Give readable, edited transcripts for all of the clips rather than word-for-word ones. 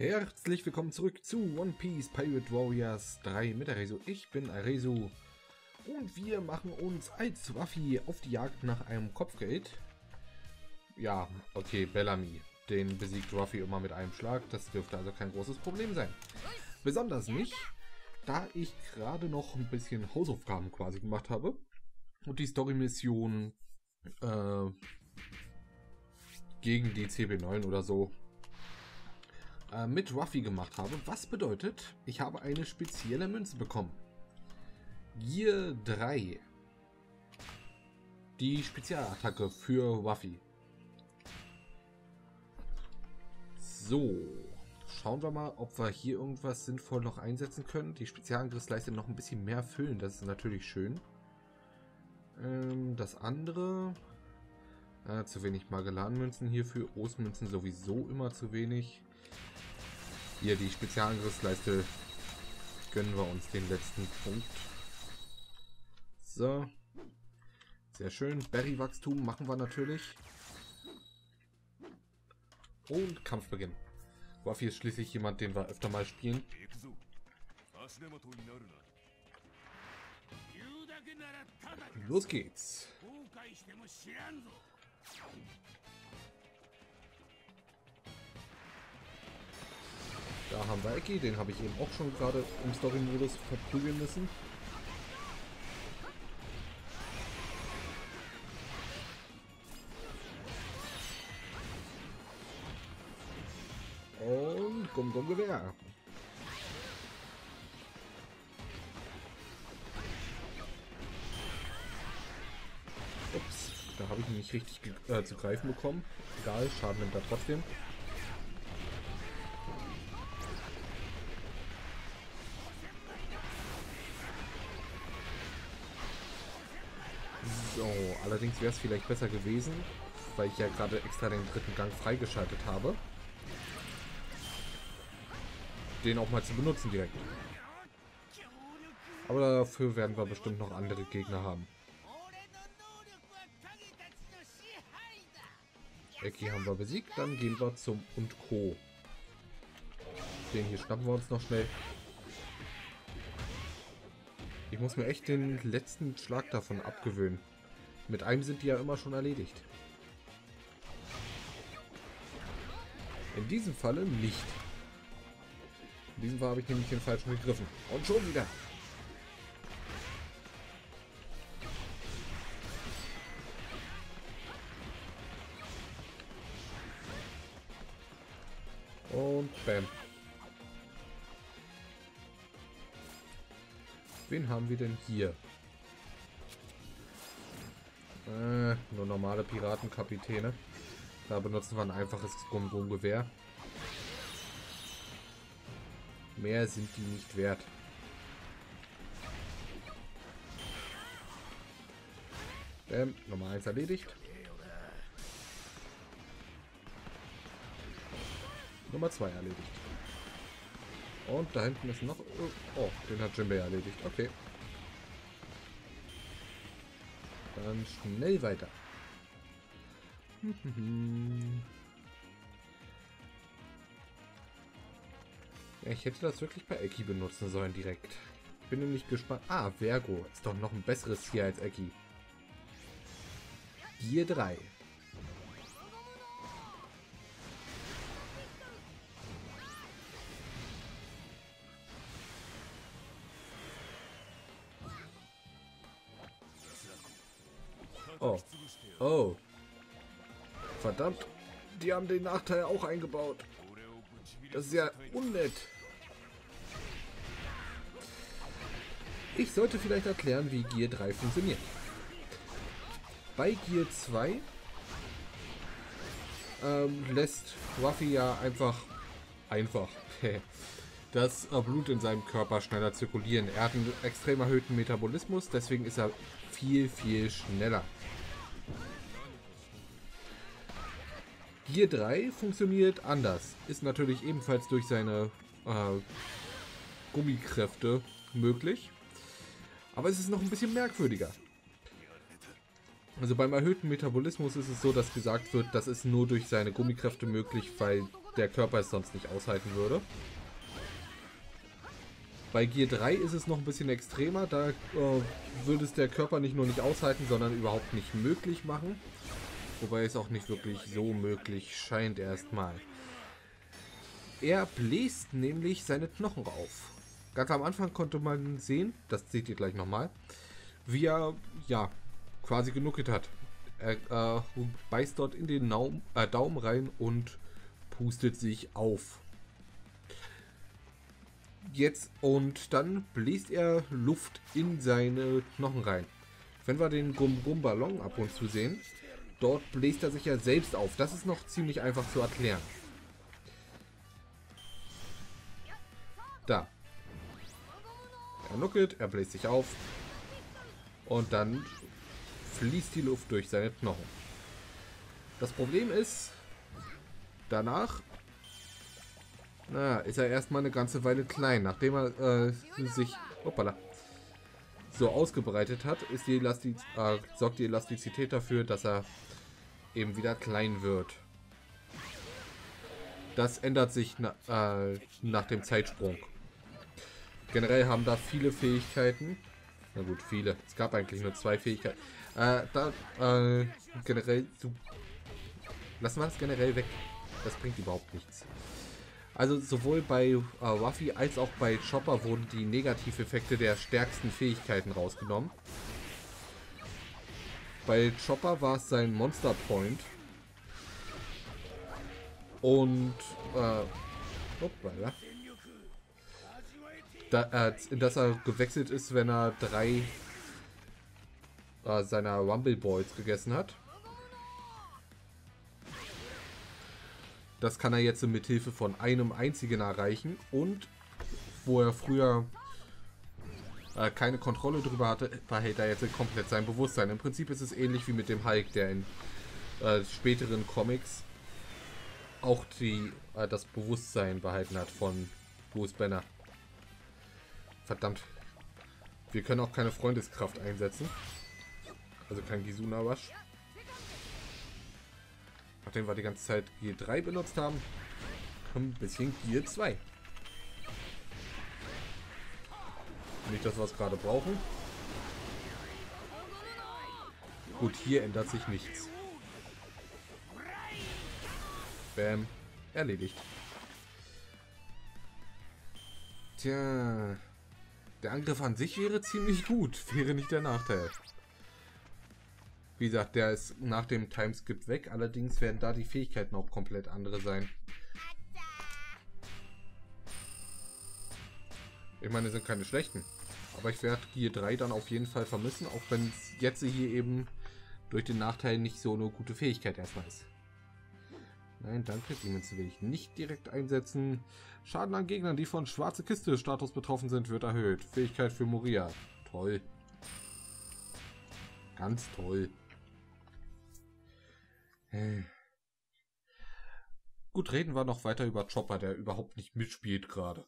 Herzlich willkommen zurück zu One Piece Pirate Warriors 3 mit Aresu. Ich bin Aresu und wir machen uns als Ruffy auf die Jagd nach einem Kopfgeld. Ja, okay, Bellamy. Den besiegt Ruffy immer mit einem Schlag. Das dürfte also kein großes Problem sein. Besonders nicht, da ich gerade noch ein bisschen Hausaufgaben quasi gemacht habe und die Story-Mission gegen die CB9 oder so mit Ruffy gemacht habe. Was bedeutet, ich habe eine spezielle Münze bekommen. Gear 3. Die Spezialattacke für Ruffy. So, schauen wir mal, ob wir hier irgendwas sinnvoll noch einsetzen können. Die Spezialangriffsleiste noch ein bisschen mehr füllen, das ist natürlich schön. Das andere... zu wenig Magellan-Münzen hierfür. Ostmünzen sowieso immer zu wenig. Hier, die Spezialangriffsleiste gönnen wir uns den letzten Punkt. So. Sehr schön. Berry-Wachstum machen wir natürlich. Und Kampfbeginn. Ruffy ist schließlich jemand, den wir öfter mal spielen. Los geht's. Da haben wir Eki, den habe ich eben auch schon gerade im Story-Modus verprügeln müssen. Und Gum-Gum-Gewehr. Ups, da habe ich ihn nicht richtig zu greifen bekommen. Egal, Schaden nimmt er trotzdem. So, allerdings wäre es vielleicht besser gewesen, weil ich ja gerade extra den dritten Gang freigeschaltet habe, den auch mal zu benutzen direkt. Aber dafür werden wir bestimmt noch andere Gegner haben. Eki haben wir besiegt, dann gehen wir zum und Co. Den hier schnappen wir uns noch schnell. Ich muss mir echt den letzten Schlag davon abgewöhnen. Mit einem sind die ja immer schon erledigt. In diesem Falle nicht. In diesem Fall habe ich nämlich den falschen gegriffen. Und schon wieder. Und bam. Wen haben wir denn hier? Nur normale Piratenkapitäne. Da benutzen wir ein einfaches Gum-Gum-Gewehr. Mehr sind die nicht wert. Nummer 1 erledigt. Nummer 2 erledigt. Und da hinten ist noch... Oh, den hat Jinbei erledigt. Okay. Dann schnell weiter. Ja, ich hätte das wirklich bei Eki benutzen sollen direkt. Bin nämlich gespannt. Ah, Vergo. Ist doch noch ein besseres hier als Eki. Gear 3. Oh. Oh. Verdammt. Die haben den Nachteil auch eingebaut. Das ist ja unnett. Ich sollte vielleicht erklären, wie Gear 3 funktioniert. Bei Gear 2 lässt Ruffy ja einfach das Blut in seinem Körper schneller zirkulieren. Er hat einen extrem erhöhten Metabolismus, deswegen ist er viel, viel schneller. Gear 3 funktioniert anders. Ist natürlich ebenfalls durch seine Gummikräfte möglich. Aber es ist noch ein bisschen merkwürdiger. Also beim erhöhten Metabolismus ist es so, dass gesagt wird, das ist nur durch seine Gummikräfte möglich, weil der Körper es sonst nicht aushalten würde. Bei Gear 3 ist es noch ein bisschen extremer, da würde es der Körper nicht nur nicht aushalten, sondern überhaupt nicht möglich machen. Wobei es auch nicht wirklich so möglich scheint erstmal. Er bläst nämlich seine Knochen auf. Ganz am Anfang konnte man sehen, das seht ihr gleich nochmal, wie er ja quasi genuckelt hat. Er beißt dort in den Daumen rein und pustet sich auf. Jetzt und dann bläst er Luft in seine Knochen rein. Wenn wir den Gum-Gum-Ballon ab und zu sehen, dort bläst er sich ja selbst auf. Das ist noch ziemlich einfach zu erklären. Da. Er nuckelt, er bläst sich auf und dann fließt die Luft durch seine Knochen. Das Problem ist, danach ist er erstmal eine ganze Weile klein. Nachdem er sich so ausgebreitet hat, ist sorgt die Elastizität dafür, dass er eben wieder klein wird. Das ändert sich nach dem Zeitsprung. Generell haben da viele Fähigkeiten. Na gut, viele. Es gab eigentlich nur 2 Fähigkeiten. Generell... Lassen wir das generell weg. Das bringt überhaupt nichts. Also sowohl bei Ruffy als auch bei Chopper wurden die Negativeffekte der stärksten Fähigkeiten rausgenommen. Bei Chopper war es sein Monster Point. Und in das er gewechselt ist, wenn er 3 seiner Rumble Balls gegessen hat. Das kann er jetzt mit Hilfe von einem einzigen erreichen und wo er früher keine Kontrolle drüber hatte, behält er jetzt komplett sein Bewusstsein. Im Prinzip ist es ähnlich wie mit dem Hulk, der in späteren Comics auch das Bewusstsein behalten hat von Bruce Banner. Verdammt. Wir können auch keine Freundeskraft einsetzen. Also kein Gizuna-Wasch. Nachdem wir die ganze Zeit Gear 3 benutzt haben, kommt ein bisschen Gear 2. Nicht das, was wir gerade brauchen. Gut, hier ändert sich nichts. Bam. Erledigt. Tja. Der Angriff an sich wäre ziemlich gut. Wäre nicht der Nachteil. Wie gesagt, der ist nach dem Timeskip weg. Allerdings werden da die Fähigkeiten auch komplett andere sein. Ich meine, es sind keine schlechten. Aber ich werde Gear 3 dann auf jeden Fall vermissen. Auch wenn es jetzt hier eben durch den Nachteil nicht so eine gute Fähigkeit erstmal ist. Nein, danke. Demons will ich nicht direkt einsetzen. Schaden an Gegnern, die von schwarze Kiste Status betroffen sind, wird erhöht. Fähigkeit für Moria. Toll. Ganz toll. Gut, reden wir noch weiter über Chopper, der überhaupt nicht mitspielt gerade.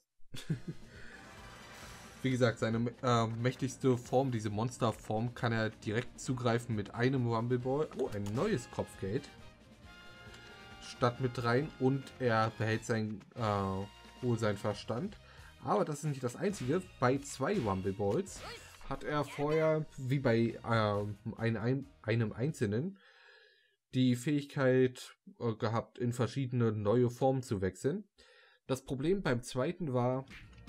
Wie gesagt, seine mächtigste Form, diese Monsterform, kann er direkt zugreifen mit einem Rumble Ball. Oh, ein neues Kopfgeld. Statt mit rein und er behält seinen Verstand. Aber das ist nicht das einzige. Bei 2 Rumble Balls hat er vorher, wie bei einem einzelnen, die Fähigkeit gehabt, in verschiedene neue Formen zu wechseln. Das Problem beim zweiten war,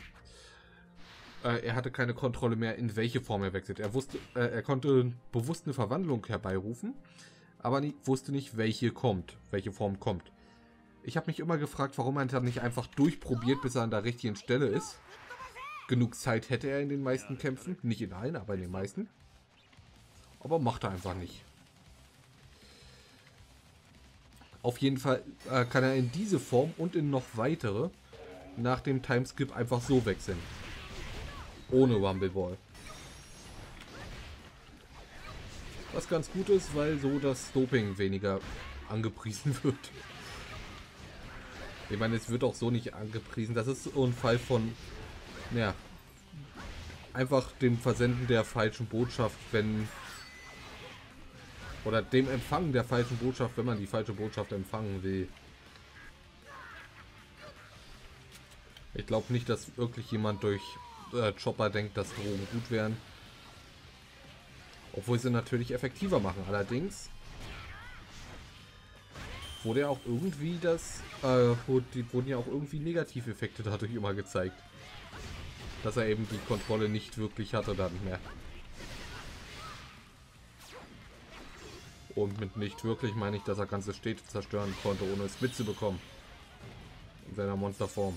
er hatte keine Kontrolle mehr, in welche Form er wechselt. Er konnte bewusst eine Verwandlung herbeirufen, aber wusste nicht, welche Form kommt. Ich habe mich immer gefragt, warum er dann nicht einfach durchprobiert, bis er an der richtigen Stelle ist. Genug Zeit hätte er in den meisten Kämpfen. Nicht in allen, aber in den meisten. Aber macht er einfach nicht. Auf jeden Fall kann er in diese Form und in noch weitere nach dem Timeskip einfach so wechseln. Ohne Rumble Ball. Was ganz gut ist, weil so das Doping weniger angepriesen wird. Ich meine, es wird auch so nicht angepriesen. Das ist so ein Fall von, ja, einfach dem Versenden der falschen Botschaft, oder dem Empfangen der falschen Botschaft, wenn man die falsche Botschaft empfangen will. Ich glaube nicht, dass wirklich jemand durch Chopper denkt, dass Drogen gut wären. Obwohl sie natürlich effektiver machen. Allerdings wurde ja auch irgendwie wurden ja auch irgendwie Negativeffekte dadurch immer gezeigt. Dass er eben die Kontrolle nicht wirklich hatte dann mehr. Und mit nicht wirklich meine ich, dass er ganze Städte zerstören konnte, ohne es mitzubekommen. In seiner Monsterform.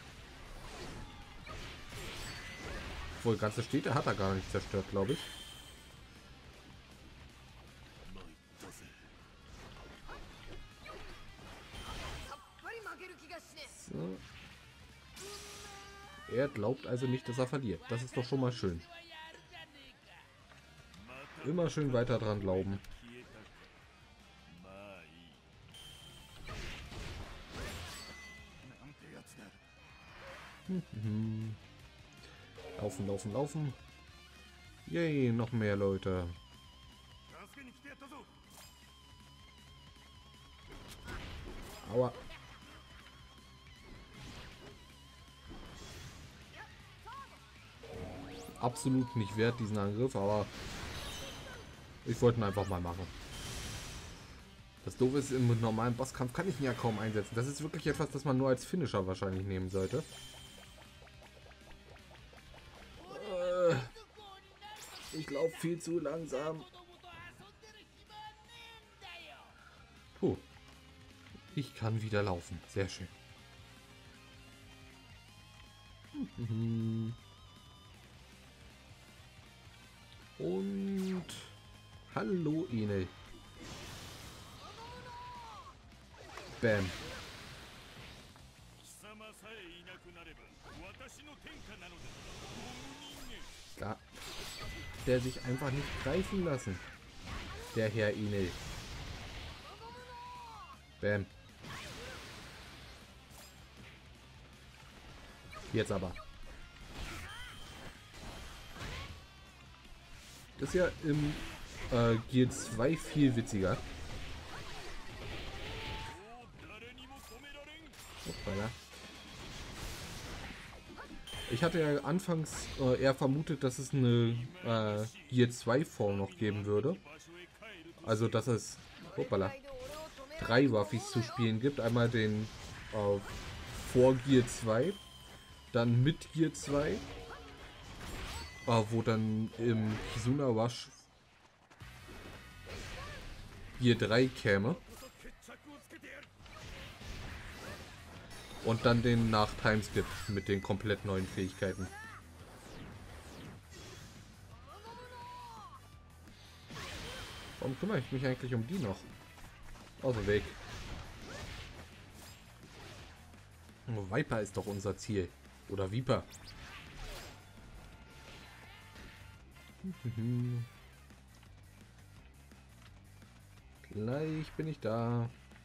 Obwohl, ganze Städte hat er gar nicht zerstört, glaube ich. So. Er glaubt also nicht, dass er verliert. Das ist doch schon mal schön. Immer schön weiter dran glauben. Laufen, laufen, laufen. Yay, noch mehr Leute. Aua. Absolut nicht wert, diesen Angriff, aber ich wollte ihn einfach mal machen. Das Doofe ist, im normalen Bosskampf kann ich ihn ja kaum einsetzen. Das ist wirklich etwas, das man nur als Finisher wahrscheinlich nehmen sollte. Ich laufe viel zu langsam. Puh. Ich kann wieder laufen. Sehr schön. Und hallo Enel. Bam. Da. Der sich einfach nicht greifen lassen. Der Herr Enel. Bam. Jetzt aber. Das ist ja im Gear 2 viel witziger. Hoppala. Ich hatte ja anfangs eher vermutet, dass es eine Gear 2 Form noch geben würde. Also dass es hoppala, 3 Waffis zu spielen gibt. Einmal den vor Gear 2, dann mit Gear 2, wo dann im Kizuna Rush Gear 3 käme. Und dann den nach Timeskip mit den komplett neuen Fähigkeiten. Warum kümmere ich mich eigentlich um die noch? Aus dem Weg. Viper ist doch unser Ziel. Oder Viper. Gleich bin ich da.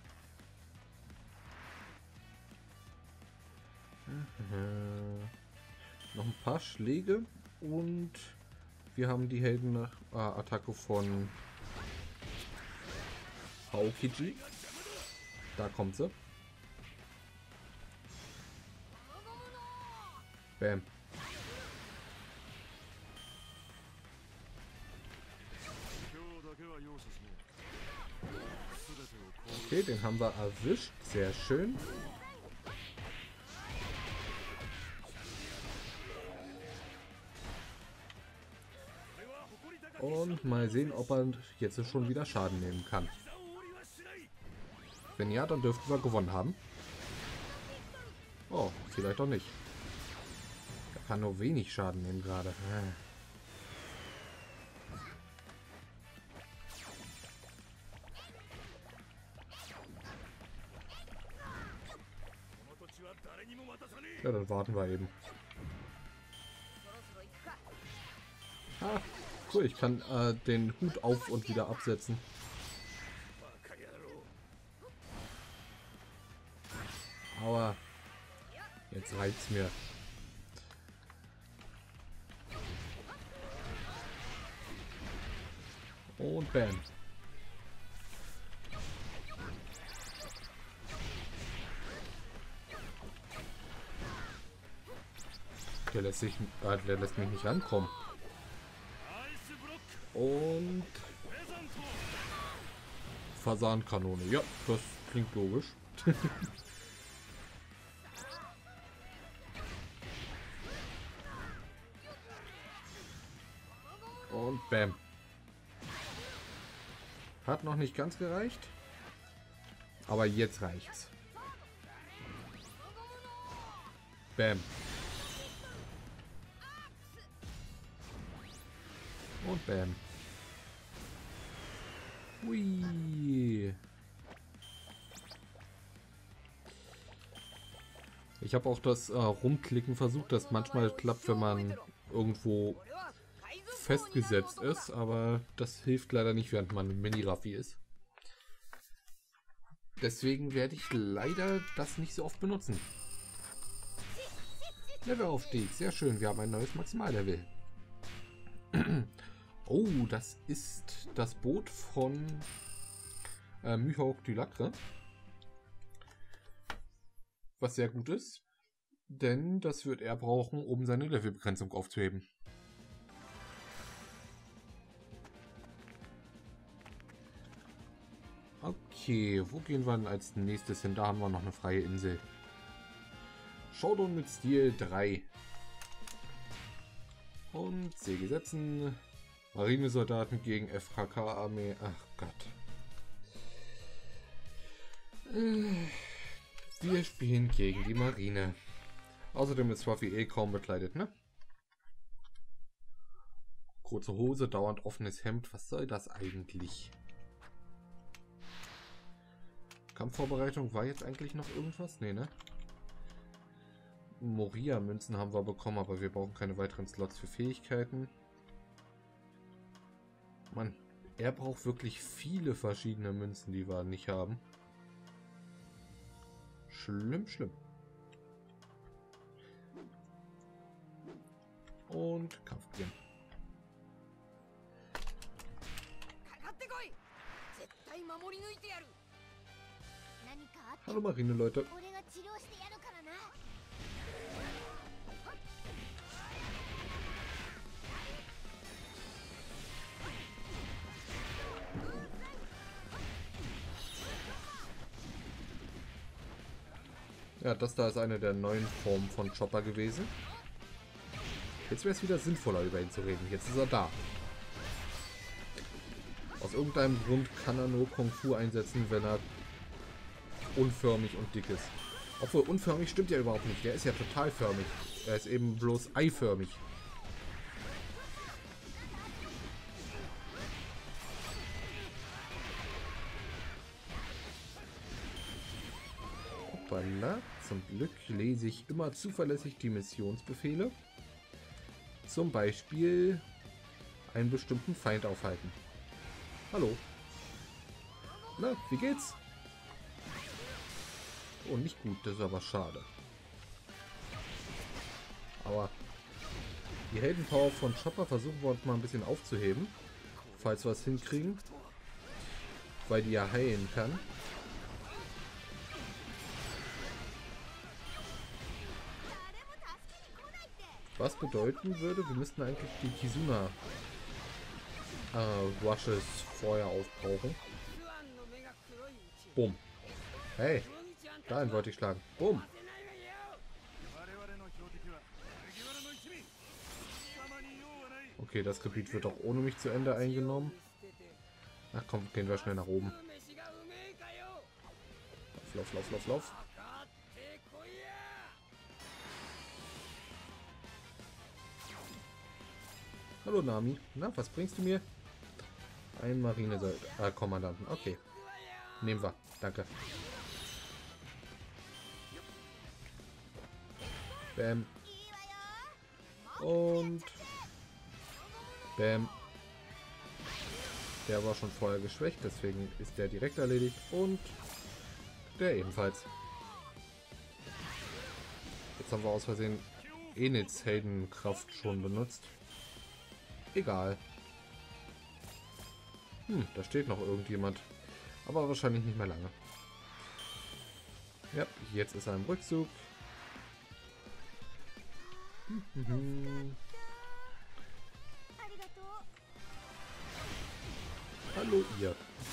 Noch ein paar Schläge und wir haben die Helden-Attacke von Aokiji. Da kommt sie. Bam. Okay, den haben wir erwischt. Sehr schön. Und mal sehen, ob er jetzt schon wieder Schaden nehmen kann. Wenn ja, dann dürften wir gewonnen haben. Oh, vielleicht auch nicht. Er kann nur wenig Schaden nehmen gerade. Ja, dann warten wir eben. Ah, cool, ich kann den Hut auf und wieder absetzen. Aua. Jetzt reicht's mir. Und bam. Der lässt mich nicht rankommen. Und Fasankanone. Ja, das klingt logisch. Und bam. Hat noch nicht ganz gereicht. Aber jetzt reicht's. Bam. Und bam. Hui. Ich habe auch das Rumklicken versucht, das manchmal klappt, wenn man irgendwo festgesetzt ist, aber das hilft leider nicht, während man im Mini-Raffi ist. Deswegen werde ich leider das nicht so oft benutzen. Levelaufstieg, sehr schön, wir haben ein neues Maximallevel. Oh, das ist das Boot von Mihawk du Lacre. Was sehr gut ist, denn das wird er brauchen, um seine Levelbegrenzung aufzuheben. Okay, wo gehen wir denn als nächstes hin? Da haben wir noch eine freie Insel. Showdown mit Stil 3. Und Säge setzen. Marinesoldaten gegen FKK-Armee. Ach Gott. Wir spielen gegen die Marine. Außerdem ist Ruffy kaum bekleidet, ne? Kurze Hose, dauernd offenes Hemd. Was soll das eigentlich? Kampfvorbereitung, war jetzt eigentlich noch irgendwas? Nee, ne? Moria-Münzen haben wir bekommen, aber wir brauchen keine weiteren Slots für Fähigkeiten. Mann, er braucht wirklich viele verschiedene Münzen, die wir nicht haben. Schlimm, schlimm. Und Kampf beginnen. Hallo Marine, Leute. Ja, das da ist eine der neuen Formen von Chopper gewesen. Jetzt wäre es wieder sinnvoller, über ihn zu reden. Jetzt ist er da. Aus irgendeinem Grund kann er nur Kung Fu einsetzen, wenn er unförmig und dick ist. Obwohl, unförmig stimmt ja überhaupt nicht. Der ist ja total förmig. Er ist eben bloß eiförmig. Hoppala. Zum Glück lese ich immer zuverlässig die Missionsbefehle. Zum Beispiel einen bestimmten Feind aufhalten. Hallo. Na, wie geht's? Oh, nicht gut, das ist aber schade. Aber die Heldenpower von Chopper versuchen wir uns mal ein bisschen aufzuheben. Falls wir es hinkriegen. Weil die ja heilen kann. Was bedeuten würde, wir müssten eigentlich die Kizuna Rushes vorher aufbrauchen. Bumm. Hey, dahin wollte ich schlagen. Bumm. Okay, das Gebiet wird auch ohne mich zu Ende eingenommen. Ach komm, gehen wir schnell nach oben. Lauf, lauf, lauf, lauf. Hallo Nami. Na, was bringst du mir? Ein Marine-Kommandanten. Okay. Nehmen wir. Danke. Bam. Und bam. Der war schon vorher geschwächt, deswegen ist der direkt erledigt. Und der ebenfalls. Jetzt haben wir aus Versehen Enits Heldenkraft schon benutzt. Egal. Da steht noch irgendjemand. Aber wahrscheinlich nicht mehr lange. Ja, jetzt ist er im Rückzug. Mhm. Hallo ihr.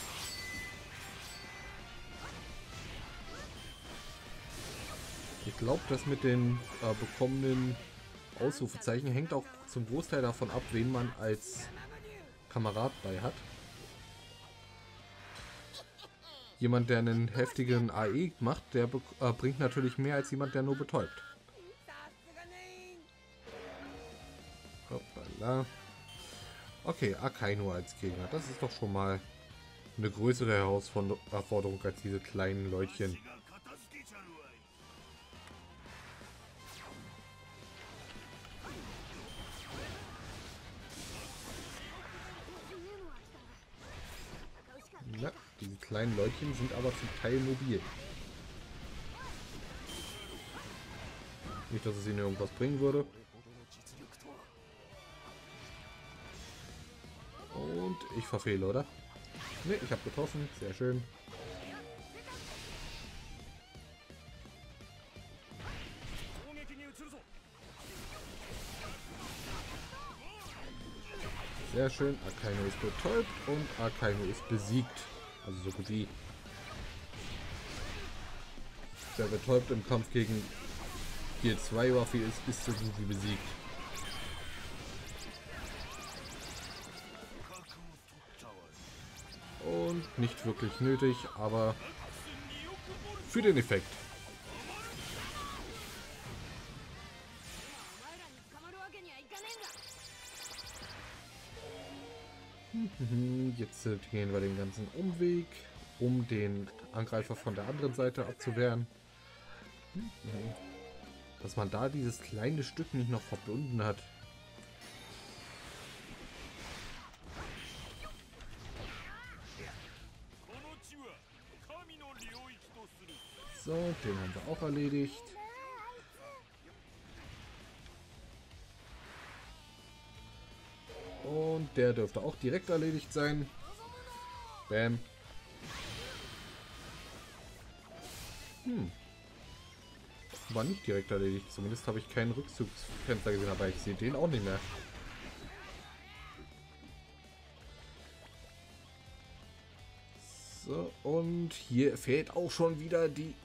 Ich glaube, das mit den bekommenen Ausrufezeichen hängt auch zum Großteil davon ab, wen man als Kamerad bei hat. Jemand, der einen heftigen AE macht, der bringt natürlich mehr als jemand, der nur betäubt. Hoppala. Okay, Akainu als Gegner. Das ist doch schon mal eine größere Herausforderung als diese kleinen Leutchen. Na, diese kleinen Leutchen sind aber zum Teil mobil. Nicht, dass es ihnen irgendwas bringen würde. Und ich verfehle, oder? Ne, ich habe getroffen. Sehr schön. Sehr schön. Akainu ist betäubt und Akainu ist besiegt. Also so gut wie. Wer betäubt im Kampf gegen Gear 2 Waffe ist so gut wie besiegt. Und nicht wirklich nötig, aber für den Effekt. Jetzt gehen wir den ganzen Umweg, um den Angreifer von der anderen Seite abzuwehren. Dass man da dieses kleine Stück nicht noch verbunden hat. So, den haben wir auch erledigt. Und der dürfte auch direkt erledigt sein. Bam. War nicht direkt erledigt. Zumindest habe ich keinen Rückzugsfenster gesehen, aber ich sehe den auch nicht mehr. So, und hier fehlt auch schon wieder die...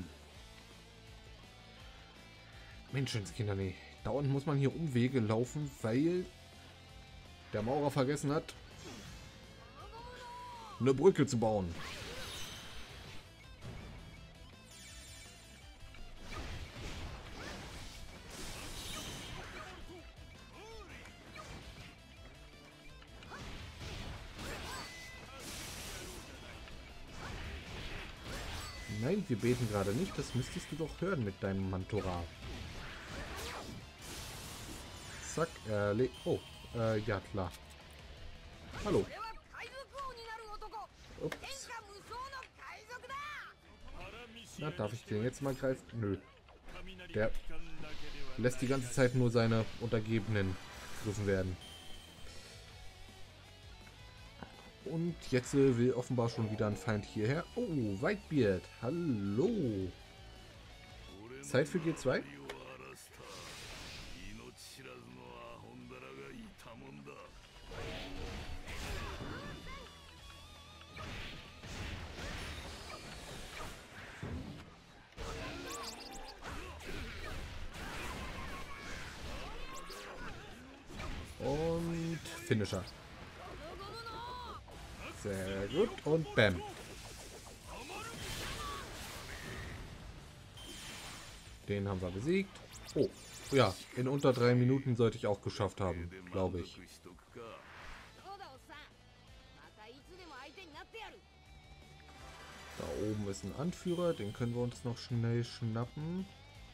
Menschenskinder, nee. Dauernd muss man hier Umwege laufen, weil der Maurer vergessen hat, eine Brücke zu bauen. Nein, wir beten gerade nicht. Das müsstest du doch hören mit deinem Mantora. Zack, oh, ja klar. Hallo. Ups. Na, darf ich den jetzt mal greifen? Nö. Der lässt die ganze Zeit nur seine Untergebenen gegriffen werden. Und jetzt will offenbar schon wieder ein Feind hierher. Oh, Whitebeard. Hallo. Zeit für G2? Und Finisher. Sehr gut. Und bam. Den haben wir besiegt. Oh, ja. In unter 3 Minuten sollte ich auch geschafft haben, glaube ich. Da oben ist ein Anführer. Den können wir uns noch schnell schnappen.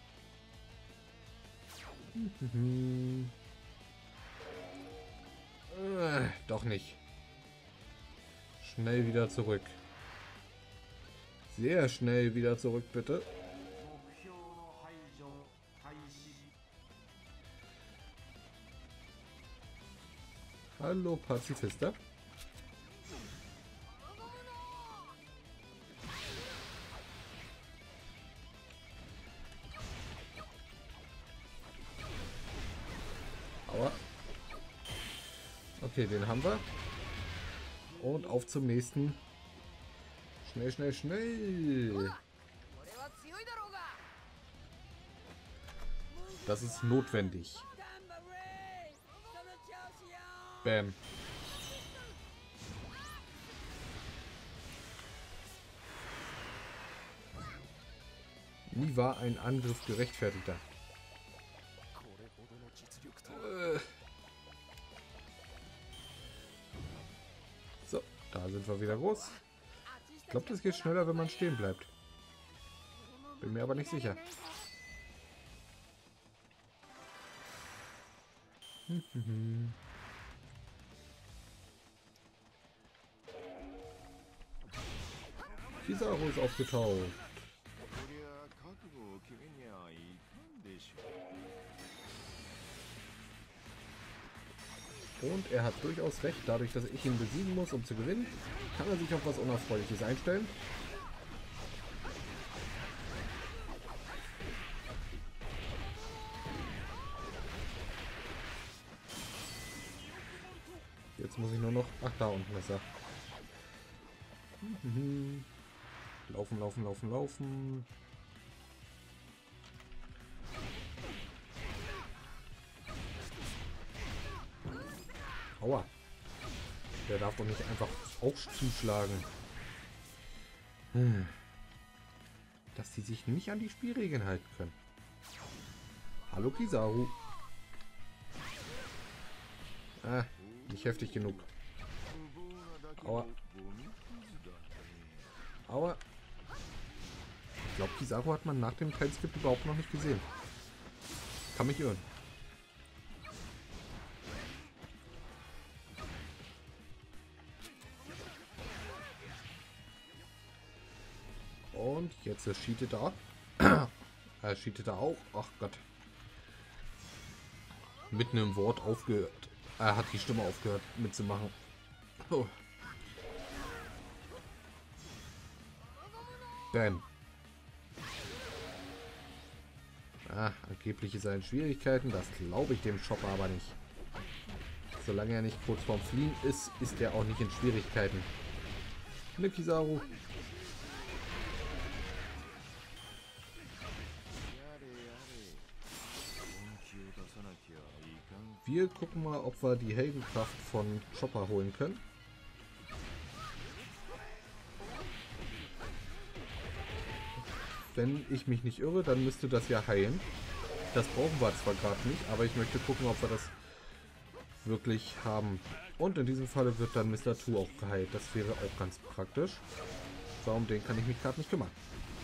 Doch nicht. Schnell wieder zurück. Sehr schnell wieder zurück, bitte. Hallo, Pazifister. Okay, den haben wir. Und auf zum nächsten. Schnell, schnell, schnell. Das ist notwendig. Bam. Nie war ein Angriff gerechtfertigter. So, da sind wir wieder groß. Ich glaube, das geht schneller, wenn man stehen bleibt. Bin mir aber nicht sicher. Kizaru ist aufgetaucht. Und er hat durchaus recht, dadurch, dass ich ihn besiegen muss, um zu gewinnen, kann er sich auf was Unerfreuliches einstellen. Jetzt muss ich nur noch... Ach, da unten ist er. Laufen, laufen, laufen, laufen. Aua. Der darf doch nicht einfach auch zuschlagen. Dass die sich nicht an die Spielregeln halten können. Hallo Kizaru. Ah, nicht heftig genug. Aua. Aua. Ich glaube, Kizaru hat man nach dem Timeskip überhaupt noch nicht gesehen. Kann mich irren. Und jetzt ist Cheatet da. Cheatet da auch. Ach Gott. Mitten im Wort aufgehört. Er hat die Stimme aufgehört mitzumachen. Oh. Bam. Angeblich ist er in Schwierigkeiten. Das glaube ich dem Chopper aber nicht. Solange er nicht kurz vorm Fliehen ist, ist er auch nicht in Schwierigkeiten. Ne, Kizaru. Wir gucken mal, ob wir die Heldenkraft von Chopper holen können. Wenn ich mich nicht irre, dann müsste das ja heilen. Das brauchen wir zwar gerade nicht, aber ich möchte gucken, ob wir das wirklich haben. Und in diesem Falle wird dann Mr. Two auch geheilt. Das wäre auch ganz praktisch. Warum den kann ich mich gerade nicht kümmern.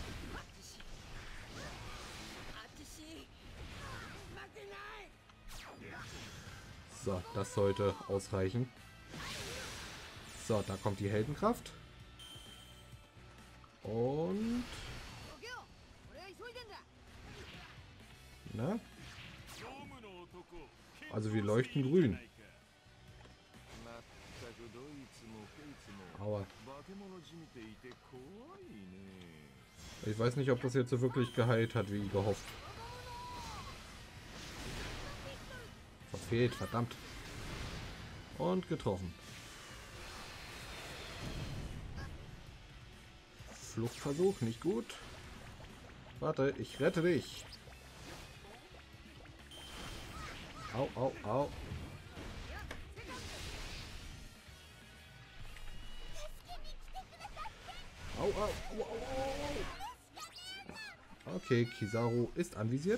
So, das sollte ausreichen. So, da kommt die Heldenkraft. Und... Na? Also wir leuchten grün. Aua. Ich weiß nicht, ob das jetzt so wirklich geheilt hat, wie gehofft. Verfehlt, verdammt. Und getroffen. Fluchtversuch, nicht gut. Warte, ich rette dich. Au, au, au. Au, au, au, au, au. Okay, Kizaru ist anvisiert.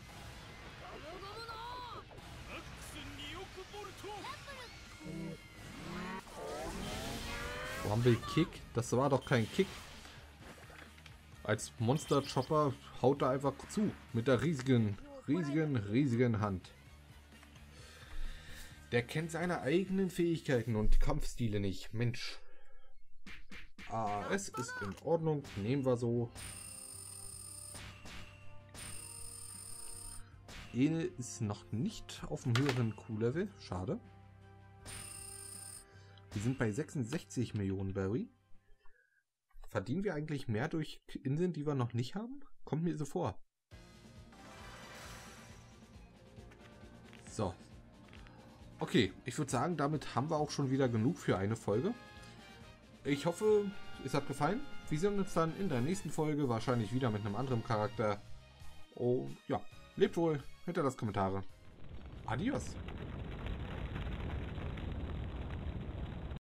Rumble Kick? Das war doch kein Kick. Als Monster Chopper haut er einfach zu. Mit der riesigen Hand. Der kennt seine eigenen Fähigkeiten und Kampfstile nicht. Mensch. Es ist in Ordnung. Nehmen wir so. Ene ist noch nicht auf dem höheren Q-Level. Schade. Wir sind bei 66 Millionen Berry. Verdienen wir eigentlich mehr durch Inseln, die wir noch nicht haben? Kommt mir so vor. So. Okay, ich würde sagen, damit haben wir auch schon wieder genug für eine Folge. Ich hoffe, es hat gefallen. Wir sehen uns dann in der nächsten Folge, wahrscheinlich wieder mit einem anderen Charakter. Und ja, lebt wohl, hinterlasst Kommentare. Adios.